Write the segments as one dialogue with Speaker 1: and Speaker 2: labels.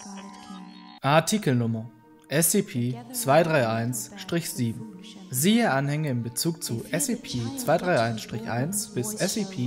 Speaker 1: Artikelnummer SCP-231-7. Siehe Anhänge in Bezug zu SCP-231-1 bis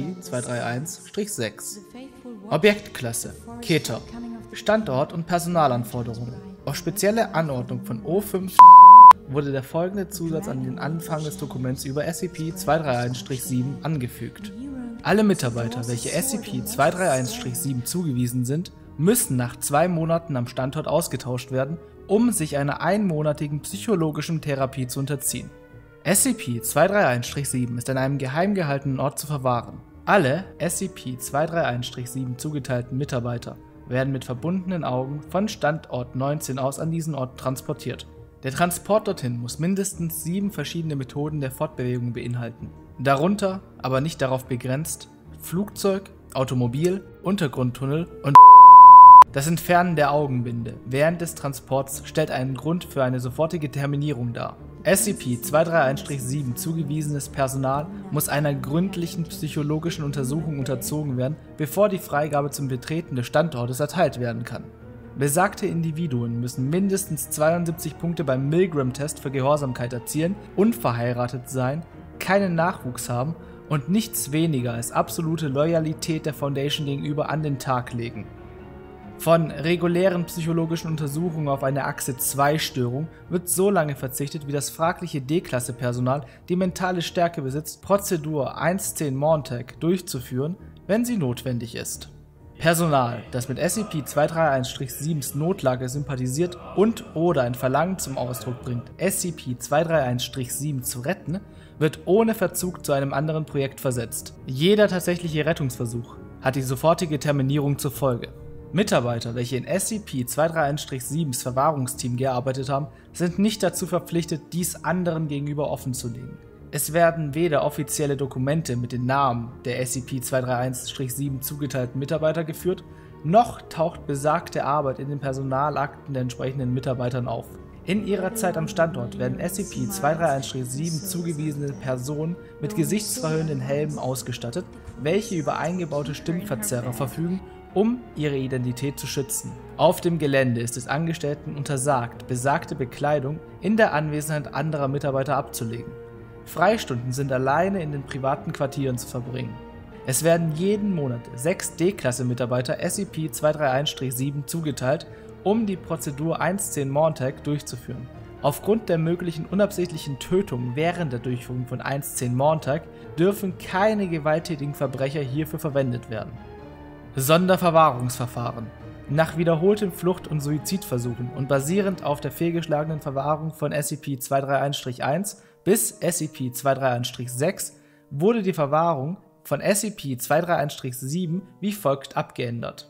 Speaker 1: SCP-231-6. Objektklasse Keter. Standort und Personalanforderungen. Auf spezielle Anordnung von O5 wurde der folgende Zusatz an den Anfang des Dokuments über SCP-231-7 angefügt. Alle Mitarbeiter, welche SCP-231-7 zugewiesen sind, müssen nach 2 Monaten am Standort ausgetauscht werden, um sich einer einmonatigen psychologischen Therapie zu unterziehen. SCP-231-7 ist an einem geheim gehaltenen Ort zu verwahren. Alle SCP-231-7 zugeteilten Mitarbeiter werden mit verbundenen Augen von Standort 19 aus an diesen Ort transportiert. Der Transport dorthin muss mindestens 7 verschiedene Methoden der Fortbewegung beinhalten. Darunter, aber nicht darauf begrenzt, Flugzeug, Automobil, Untergrundtunnel und das Entfernen der Augenbinde während des Transports stellt einen Grund für eine sofortige Terminierung dar. SCP-231-7 zugewiesenes Personal muss einer gründlichen psychologischen Untersuchung unterzogen werden, bevor die Freigabe zum Betreten des Standortes erteilt werden kann. Besagte Individuen müssen mindestens 72 Punkte beim Milgram-Test für Gehorsamkeit erzielen, unverheiratet sein, keinen Nachwuchs haben und nichts weniger als absolute Loyalität der Foundation gegenüber an den Tag legen. Von regulären psychologischen Untersuchungen auf eine Achse-2-Störung wird so lange verzichtet, wie das fragliche D-Klasse-Personal die mentale Stärke besitzt, Prozedur 1.10 Montag durchzuführen, wenn sie notwendig ist. Personal, das mit SCP-231-7s Notlage sympathisiert und/oder ein Verlangen zum Ausdruck bringt, SCP-231-7 zu retten, wird ohne Verzug zu einem anderen Projekt versetzt. Jeder tatsächliche Rettungsversuch hat die sofortige Terminierung zur Folge. Mitarbeiter, welche in SCP-231-7s Verwahrungsteam gearbeitet haben, sind nicht dazu verpflichtet, dies anderen gegenüber offenzulegen. Es werden weder offizielle Dokumente mit den Namen der SCP-231-7 zugeteilten Mitarbeiter geführt, noch taucht besagte Arbeit in den Personalakten der entsprechenden Mitarbeitern auf. In ihrer Zeit am Standort werden SCP-231-7 zugewiesene Personen mit gesichtsverhüllenden Helmen ausgestattet, welche über eingebaute Stimmverzerrer verfügen, um ihre Identität zu schützen. Auf dem Gelände ist es Angestellten untersagt, besagte Bekleidung in der Anwesenheit anderer Mitarbeiter abzulegen. Freistunden sind alleine in den privaten Quartieren zu verbringen. Es werden jeden Monat 6 D-Klasse-Mitarbeiter SCP-231-7 zugeteilt, um die Prozedur 1.10 Montag durchzuführen. Aufgrund der möglichen unabsichtlichen Tötung während der Durchführung von 1.10 Montag dürfen keine gewalttätigen Verbrecher hierfür verwendet werden. Sonderverwahrungsverfahren. Nach wiederholten Flucht- und Suizidversuchen und basierend auf der fehlgeschlagenen Verwahrung von SCP-231-1 bis SCP-231-6 wurde die Verwahrung von SCP-231-7 wie folgt abgeändert.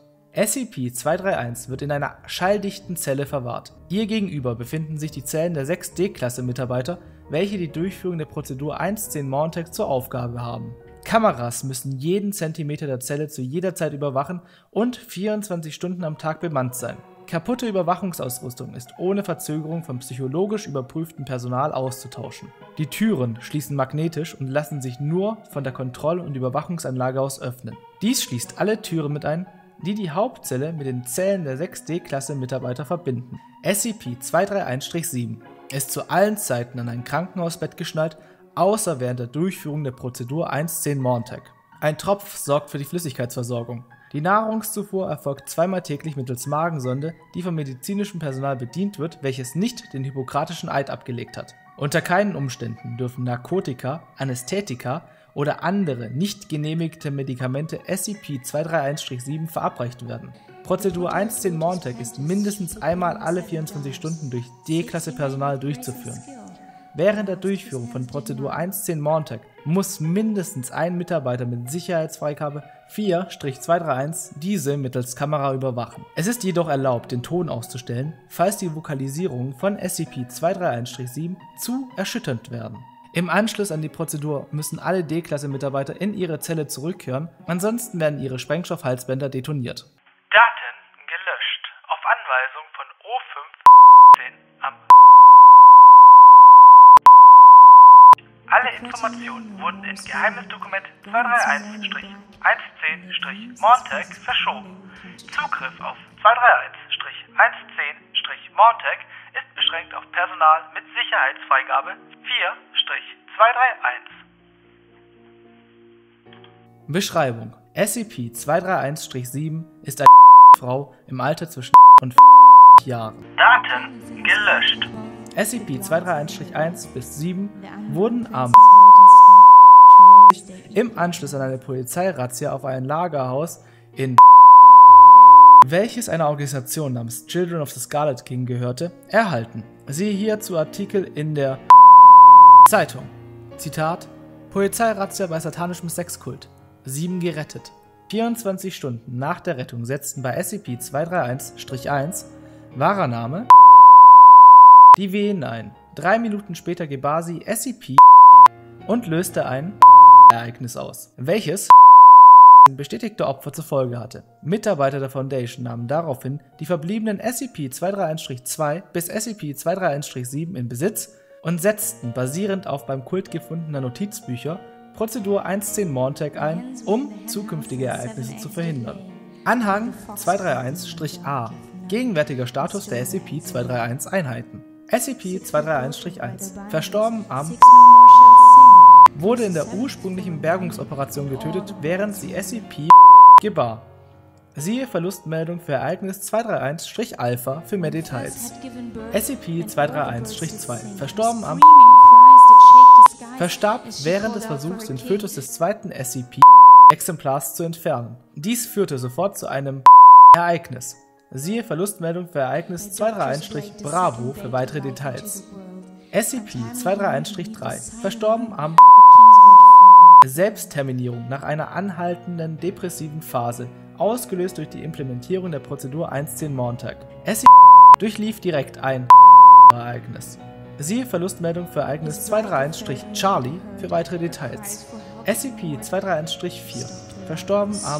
Speaker 1: SCP-231 wird in einer schalldichten Zelle verwahrt. Ihr gegenüber befinden sich die Zellen der 6 D-Klasse-Mitarbeiter, welche die Durchführung der Prozedur 1.10 Montag zur Aufgabe haben. Kameras müssen jeden Zentimeter der Zelle zu jeder Zeit überwachen und 24 Stunden am Tag bemannt sein. Kaputte Überwachungsausrüstung ist ohne Verzögerung vom psychologisch überprüften Personal auszutauschen. Die Türen schließen magnetisch und lassen sich nur von der Kontroll- und Überwachungsanlage aus öffnen. Dies schließt alle Türen mit ein, die die Hauptzelle mit den Zellen der 6 D-Klasse-Mitarbeiter verbinden. SCP-231-7 ist zu allen Zeiten an ein Krankenhausbett geschnallt, außer während der Durchführung der Prozedur 1.10 Montag. Ein Tropf sorgt für die Flüssigkeitsversorgung. Die Nahrungszufuhr erfolgt 2-mal täglich mittels Magensonde, die vom medizinischen Personal bedient wird, welches nicht den Hippokratischen Eid abgelegt hat. Unter keinen Umständen dürfen Narkotika, Anästhetika oder andere nicht genehmigte Medikamente SCP-231-7 verabreicht werden. Prozedur 1.10 Montag ist mindestens einmal alle 24 Stunden durch D-Klasse-Personal durchzuführen. Während der Durchführung von Prozedur 1.10 Montag muss mindestens ein Mitarbeiter mit Sicherheitsfreigabe 4-231 diese mittels Kamera überwachen. Es ist jedoch erlaubt, den Ton auszustellen, falls die Vokalisierungen von SCP-231-7 zu erschütternd werden. Im Anschluss an die Prozedur müssen alle D-Klasse-Mitarbeiter in ihre Zelle zurückkehren, ansonsten werden ihre Sprengstoffhalsbänder detoniert.
Speaker 2: Daten gelöscht. Auf Anweisung von O5 am Alle Informationen wurden in geheimes Dokument 231-110-Montag verschoben. Zugriff auf 231-1 Montague ist beschränkt auf Personal mit Sicherheitsfreigabe 4-231.
Speaker 1: Beschreibung: SCP-231-7 ist eine Frau im Alter zwischen und Jahren.
Speaker 2: Daten gelöscht.
Speaker 1: SCP-231-1 bis 7 wurden im Anschluss an eine Polizeirazzia auf ein Lagerhaus in welches einer Organisation namens Children of the Scarlet King gehörte, erhalten. Siehe hierzu Artikel in der Zeitung. Zitat: Polizeirazzia bei satanischem Sexkult. 7 gerettet. 24 Stunden nach der Rettung setzten bei SCP-231-1 wahrer Name die Wehen ein. 3 Minuten später gebar sie SCP und löste ein Ereignis aus, welches bestätigte Opfer zur Folge hatte. Mitarbeiter der Foundation nahmen daraufhin die verbliebenen SCP-231-2 bis SCP-231-7 in Besitz und setzten basierend auf beim Kult gefundener Notizbücher Prozedur 1.10 Montague ein, um zukünftige Ereignisse zu verhindern. Anhang 231-A. Gegenwärtiger Status der SCP-231-Einheiten. SCP-231-1. Verstorben am wurde in der ursprünglichen Bergungsoperation getötet, während sie SCP gebar. Siehe Verlustmeldung für Ereignis 231-Alpha für mehr Details. SCP-231-2. Verstorben am verstarb während des Versuchs, den Fötus des zweiten SCP-Exemplars zu entfernen. Dies führte sofort zu einem Ereignis. Siehe Verlustmeldung für Ereignis 231-Bravo für weitere Details. SCP-231-3. Verstorben am Selbstterminierung nach einer anhaltenden depressiven Phase, ausgelöst durch die Implementierung der Prozedur 1.10 Montague. SCP durchlief direkt ein Ereignis. Siehe Verlustmeldung für Ereignis 231-Charlie für weitere Details. SCP-231-4. Verstorben am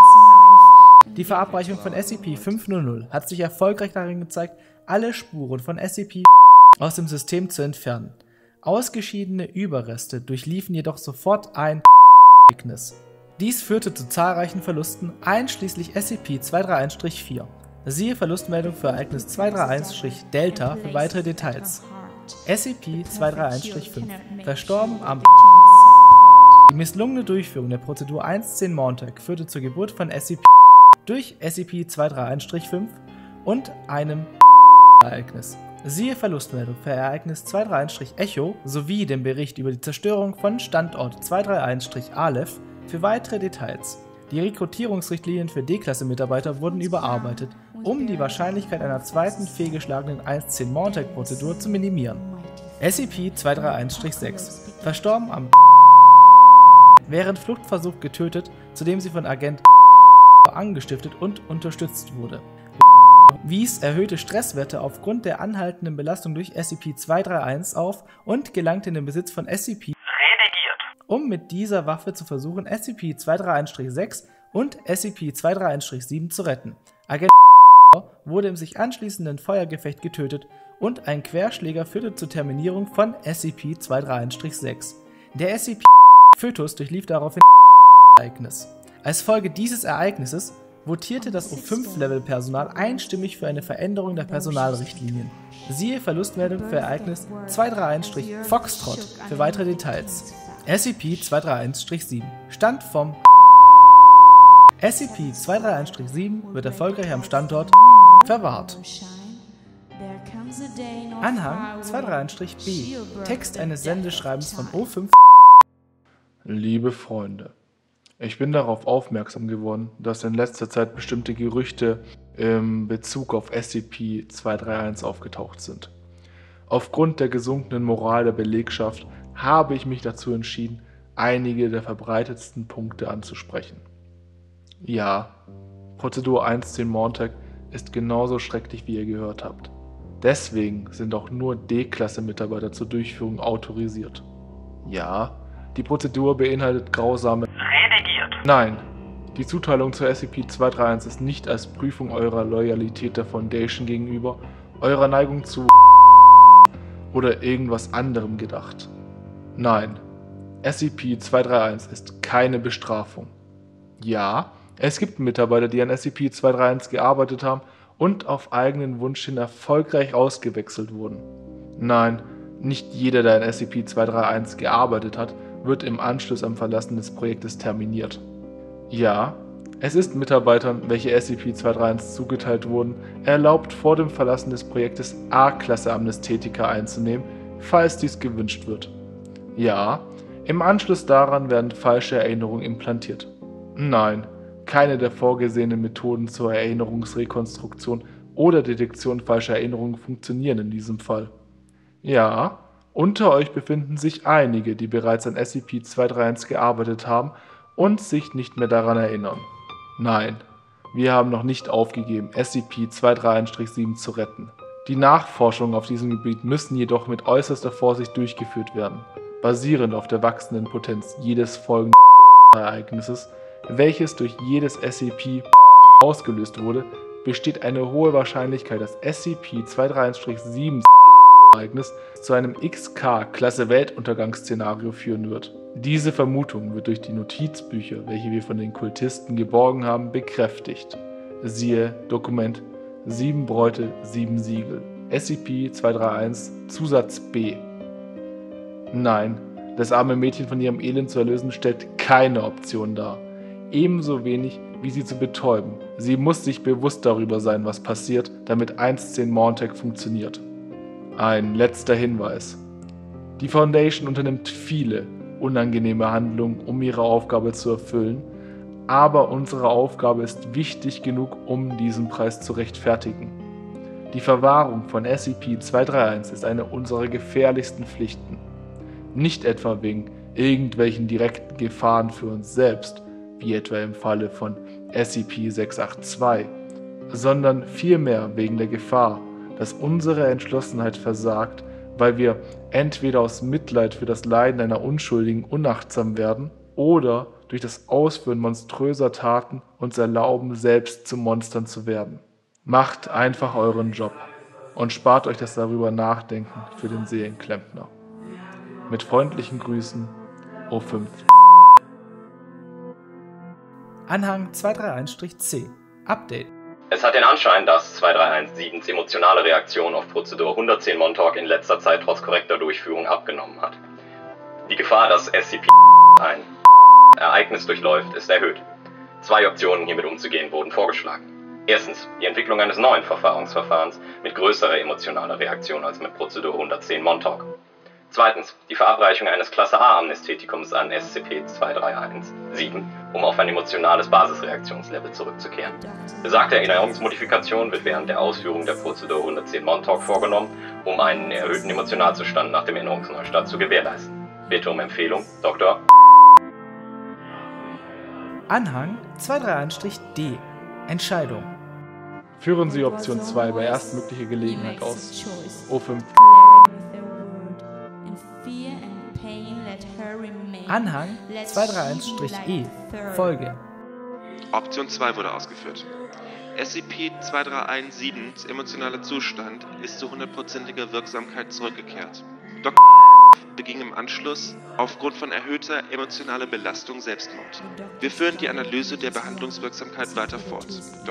Speaker 1: Die Verabreichung von SCP-500 hat sich erfolgreich darin gezeigt, alle Spuren von SCP aus dem System zu entfernen. Ausgeschiedene Überreste durchliefen jedoch sofort ein Ereignis. Dies führte zu zahlreichen Verlusten, einschließlich SCP-231-4. Siehe Verlustmeldung für Ereignis 231-Delta für weitere Details. SCP-231-5. Verstorben am Die misslungene Durchführung der Prozedur 1.10 Montague führte zur Geburt von SCP durch SCP-231-5 und einem Ereignis. Siehe Verlustmeldung für Ereignis 231-Echo sowie den Bericht über die Zerstörung von Standort 231-Aleph für weitere Details. Die Rekrutierungsrichtlinien für D-Klasse-Mitarbeiter wurden überarbeitet, um die Wahrscheinlichkeit einer zweiten fehlgeschlagenen 1.10 Montague-Prozedur zu minimieren. SCP-231-6. Verstorben am während Fluchtversuch getötet, zudem sie von Agent angestiftet und unterstützt wurde. Wies erhöhte Stresswerte aufgrund der anhaltenden Belastung durch SCP-231 auf und gelangte in den Besitz von SCP, um mit dieser Waffe zu versuchen, SCP-231-6 und SCP-231-7 zu retten. Agent wurde im sich anschließenden Feuergefecht getötet und ein Querschläger führte zur Terminierung von SCP-231-6. Der SCP-Fötus durchlief daraufhin Ereignis. Als Folge dieses Ereignisses votierte das O5-Level-Personal einstimmig für eine Veränderung der Personalrichtlinien. Siehe Verlustmeldung für Ereignis 231-Foxtrot für weitere Details. SCP-231-7. Stand vom SCP-231-7 wird erfolgreich am Standort verwahrt. Anhang 231-B. Text eines Sendeschreibens von O5.
Speaker 3: Liebe Freunde, ich bin darauf aufmerksam geworden, dass in letzter Zeit bestimmte Gerüchte in Bezug auf SCP-231 aufgetaucht sind. Aufgrund der gesunkenen Moral der Belegschaft habe ich mich dazu entschieden, einige der verbreitetsten Punkte anzusprechen. Ja, Prozedur 1.10 Montague ist genauso schrecklich, wie ihr gehört habt. Deswegen sind auch nur D-Klasse-Mitarbeiter zur Durchführung autorisiert. Ja, die Prozedur beinhaltet grausame Nein, die Zuteilung zur SCP-231 ist nicht als Prüfung eurer Loyalität der Foundation gegenüber, eurer Neigung zu oder irgendwas anderem gedacht. Nein, SCP-231 ist keine Bestrafung. Ja, es gibt Mitarbeiter, die an SCP-231 gearbeitet haben und auf eigenen Wunsch hin erfolgreich ausgewechselt wurden. Nein, nicht jeder, der in SCP-231 gearbeitet hat, wird im Anschluss am Verlassen des Projektes terminiert. Ja, es ist Mitarbeitern, welche SCP-231 zugeteilt wurden, erlaubt, vor dem Verlassen des Projektes A-Klasse Amnesthetika einzunehmen, falls dies gewünscht wird. Ja, im Anschluss daran werden falsche Erinnerungen implantiert. Nein, keine der vorgesehenen Methoden zur Erinnerungsrekonstruktion oder Detektion falscher Erinnerungen funktionieren in diesem Fall. Ja, unter euch befinden sich einige, die bereits an SCP-231 gearbeitet haben und sich nicht mehr daran erinnern. Nein, wir haben noch nicht aufgegeben, SCP-231-7 zu retten. Die Nachforschungen auf diesem Gebiet müssen jedoch mit äußerster Vorsicht durchgeführt werden, basierend auf der wachsenden Potenz jedes folgenden Ereignisses, welches durch jedes SCP ausgelöst wurde, besteht eine hohe Wahrscheinlichkeit, dass SCP-231-7 Ereignis zu einem XK-Klasse-Weltuntergangsszenario führen wird. Diese Vermutung wird durch die Notizbücher, welche wir von den Kultisten geborgen haben, bekräftigt. Siehe Dokument 7 Bräute, 7 Siegel, SCP-231, Zusatz B. Nein, das arme Mädchen von ihrem Elend zu erlösen stellt keine Option dar. Ebenso wenig wie sie zu betäuben. Sie muss sich bewusst darüber sein, was passiert, damit 1.10 Montag funktioniert. Ein letzter Hinweis. Die Foundation unternimmt viele unangenehme Handlungen, um ihre Aufgabe zu erfüllen, aber unsere Aufgabe ist wichtig genug, um diesen Preis zu rechtfertigen. Die Verwahrung von SCP-231 ist eine unserer gefährlichsten Pflichten. Nicht etwa wegen irgendwelchen direkten Gefahren für uns selbst, wie etwa im Falle von SCP-682, sondern vielmehr wegen der Gefahr, dass unsere Entschlossenheit versagt, weil wir entweder aus Mitleid für das Leiden einer Unschuldigen unachtsam werden oder durch das Ausführen monströser Taten uns erlauben, selbst zu Monstern zu werden. Macht einfach euren Job und spart euch das darüber Nachdenken für den Seelenklempner. Mit freundlichen Grüßen, O5.
Speaker 1: Anhang 231-C. Update.
Speaker 4: Es hat den Anschein, dass 231-7s emotionale Reaktion auf Prozedur 110 Montauk in letzter Zeit trotz korrekter Durchführung abgenommen hat. Die Gefahr, dass SCP ein Ereignis durchläuft, ist erhöht. 2 Optionen, hiermit umzugehen, wurden vorgeschlagen. Erstens, die Entwicklung eines neuen Verfahrensverfahrens mit größerer emotionaler Reaktion als mit Prozedur 110 Montauk. Zweitens, die Verabreichung eines Klasse A Amnesthetikums an SCP-231-7, um auf ein emotionales Basisreaktionslevel zurückzukehren. Besagte Erinnerungsmodifikation wird während der Ausführung der Prozedur 110 Montauk vorgenommen, um einen erhöhten Emotionalzustand nach dem Erinnerungsneustart zu gewährleisten. Bitte um Empfehlung, Dr.
Speaker 1: Anhang 231-D. Entscheidung.
Speaker 3: Führen Sie Option 2 bei erstmöglicher Gelegenheit aus. O5.
Speaker 1: Anhang 231-E. Folge.
Speaker 5: Option 2 wurde ausgeführt. SCP-231-7s emotionaler Zustand ist zu 100%iger Wirksamkeit zurückgekehrt. Dr. beging im Anschluss aufgrund von erhöhter emotionaler Belastung Selbstmord. Wir führen die Analyse der Behandlungswirksamkeit weiter fort.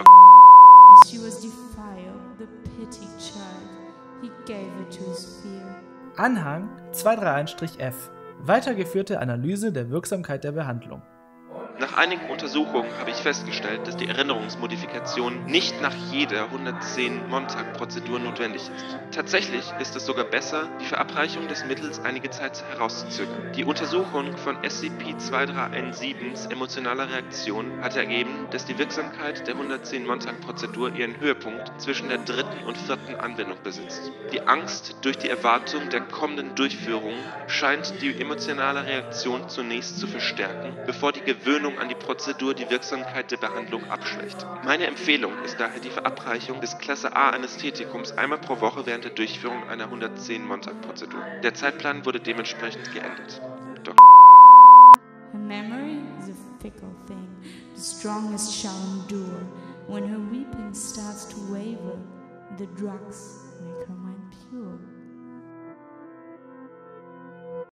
Speaker 1: Anhang 231-F. Weitergeführte Analyse der Wirksamkeit der Behandlung.
Speaker 5: Nach einigen Untersuchungen habe ich festgestellt, dass die Erinnerungsmodifikation nicht nach jeder 110 Montag-Prozedur notwendig ist. Tatsächlich ist es sogar besser, die Verabreichung des Mittels einige Zeit herauszuzögern. Die Untersuchung von SCP-231-7s emotionaler Reaktion hat ergeben, dass die Wirksamkeit der 110 Montag-Prozedur ihren Höhepunkt zwischen der 3. und 4. Anwendung besitzt. Die Angst durch die Erwartung der kommenden Durchführung scheint die emotionale Reaktion zunächst zu verstärken, bevor die Gewöhnung an die Prozedur die Wirksamkeit der Behandlung abschwächt. Meine Empfehlung ist daher die Verabreichung des Klasse A Anästhetikums einmal pro Woche während der Durchführung einer 110 Montag-Prozedur. Der Zeitplan wurde dementsprechend geändert.
Speaker 6: Her memory is a fickle thing. The strongest shall endure. When her weeping starts to waver, the drugs may come.